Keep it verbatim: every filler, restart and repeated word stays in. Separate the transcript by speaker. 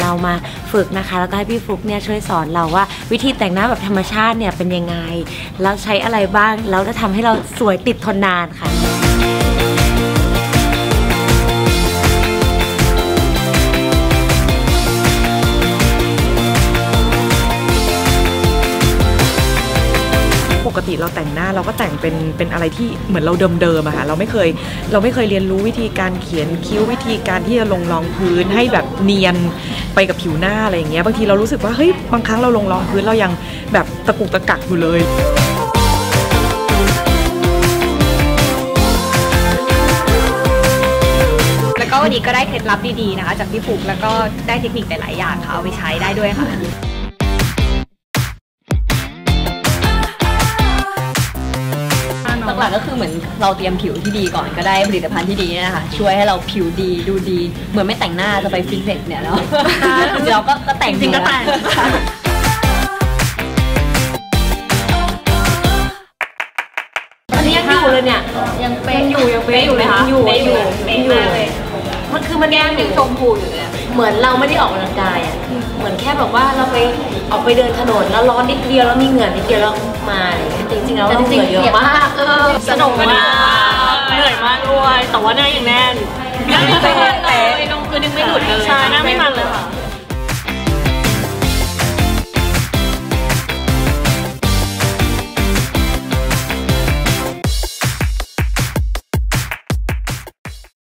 Speaker 1: เรามาฝึกนะคะแล้วก็ให้พี่ฟลุ๊กเนี่ยช่วยสอนเราว่าวิธีแต่งหน้าแบบธรรมชาติเนี่ยเป็นยังไงแล้วใช้อะไรบ้างแล้วจะทำให้เราสวยติดทนนานค่ะ
Speaker 2: ปกติเราแต่งหน้าเราก็แต่งเป็นเป็นอะไรที่เหมือนเราเดิมๆอะค่ะเราไม่เคยเราไม่เคยเรียนรู้วิธีการเขียนคิ้ววิธีการที่จะลงรองพื้นให้แบบเนียนไปกับผิวหน้าอะไรอย่างเงี้ยบางทีเรารู้สึกว่าเฮ้ยบางครั้งเราลงรองพื้นเรายังแบบตะกุกตะกักอยู่เลย
Speaker 3: แล้วก็วันนี้ก็ได้เคล็ดลับดีๆนะคะจากพี่ฟุ๊กแล้วก็ได้เทคนิคหลายๆอย่างค่ะเอาไปใช้ได้ด้วยค่ะหลักๆก็คือเหมือนเราเตรียมผิวที่ดีก่อนก็ได้ผลิตภัณฑ์ที่ดีนะคะช่วยให้เราผิวดีดูดีเหมือนไม่แต่งหน้าจะไปฟิตเนสเนี่ยเนาะเราก็ก็แต่งจริงก็แต่ง
Speaker 1: อันนี้ยังอยู่เลยเนี่ยยังเป็นอยู่ยังเป็นอยู่เลยค่ะอยู่อยู่อยู่เลยมันคือมันแก้มยังชมพูอยู่เลยเหมือนเราไม่ได้ออกกำลังกายอ่ะเหมือนแค่แบบว่าเราไปออกไปเดินถนนแล้วร้อนนิดเดียวแล้วมีเหงื่อนิดเดียวแล้วมาจริงๆแล้วเราเหงื่อเยอะมากเออสนุกมากเหนื่อยมากด้วยแต่ว่าหน้ายังแน่นหน้าไม่เป็นแต่ลงคืนยังไม่หลุดเลยใช่หน้าไม่มันเลยค่ะ